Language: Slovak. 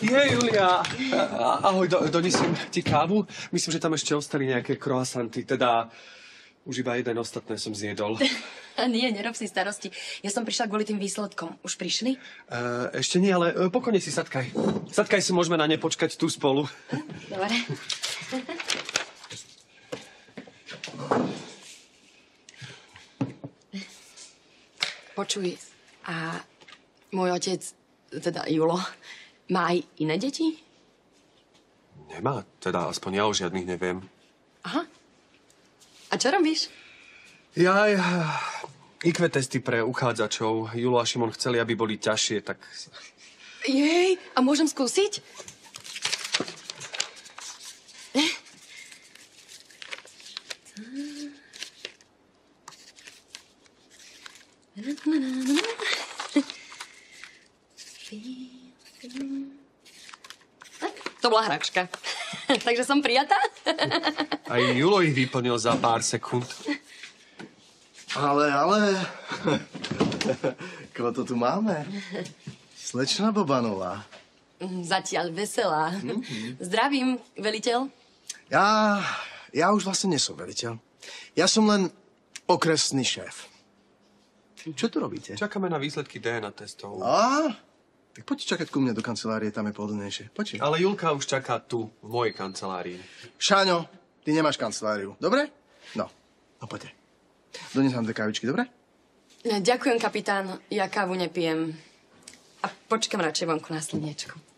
Julia. Ahoj, donesiem ti kávu. Myslím, že tam ešte ostali nejaké croissanty. Teda už iba jeden, ostatné som zjedol. Nie, nerob si starosti. Ja som prišla kvôli tým výsledkom. Už prišli? Ešte nie, ale pokojne si sadkaj. Sadkaj si, môžeme na ne počkať tu spolu. Dobre. Počuj, a môj otec, teda Julo, má aj iné deti? Nemá, teda aspoň ja o žiadnych neviem. Aha. A čo robíš? IQ testy pre uchádzačov. Julo a Šimon chceli, aby boli ťažšie, tak... Jej, a môžem skúsiť? To bola hračka. Takže som prijatá? Aj Julo ich vyplnil za pár sekúnd. Ale... Koho to tu máme? Slečna Bobanová. Zatiaľ veselá. Zdravím, veliteľ. Ja už vlastne nesom veliteľ. Ja som len okresný šéf. Čo tu robíte? Čakáme na výsledky DNA testov. Tak poďte čakať ku mne do kancelárie, tam je pohodlnejšie. Poďte. Ale Julka už čaká tu, v mojej kancelárii. Šáňo, ty nemáš kanceláriu, dobre? No poďte. Dones vám 2 kávičky, dobre? Ďakujem, kapitán. Ja kávu nepijem. A počkam radšej vonku na slniečku.